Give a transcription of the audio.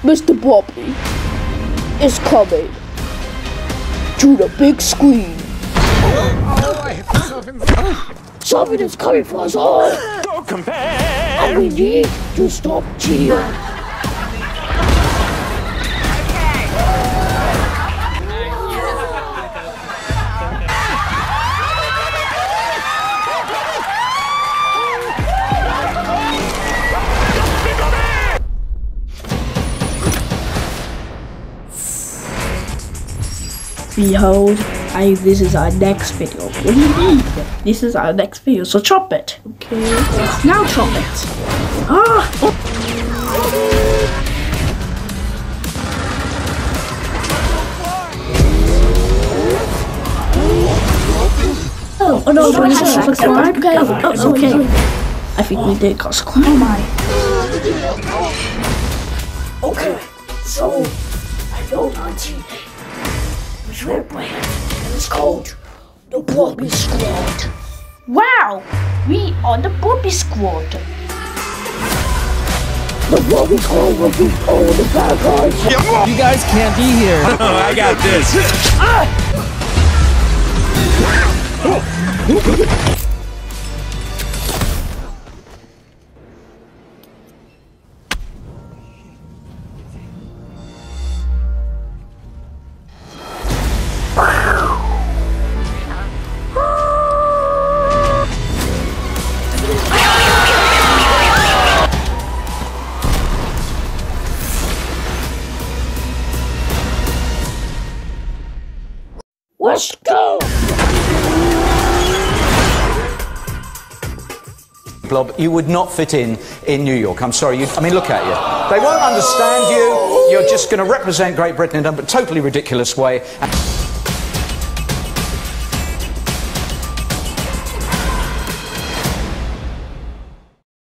Mr. Blobby is coming to the big screen. Oh, I hit myself in the... Something is coming for us all. Go compare! And we need to stop Gio. Behold, this is our next video. What do you mean? This is our next video, so chop it. Okay, let's now chop it. Ah! Oh no, do we need to subscribe? Oh, okay. I think we did subscribe. Oh my. Okay, so I wrote on TV. Red brand, and it's called the Blobby Squad. Wow, we are the Blobby Squad. The Blobby Squad will beat all the bad guys. You guys can't be here. I got this. Let's go! Blob, you would not fit in New York. I'm sorry. I mean, look at you. They won't understand you. You're just going to represent Great Britain in a totally ridiculous way.